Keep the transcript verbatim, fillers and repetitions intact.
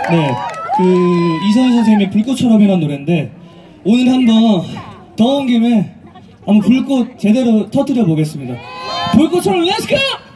네, 그 이선희 선생님의 불꽃처럼이라는 노래인데 오늘 한번 더운 김에 한번 불꽃 제대로 터뜨려 보겠습니다. 불꽃처럼 렛츠고!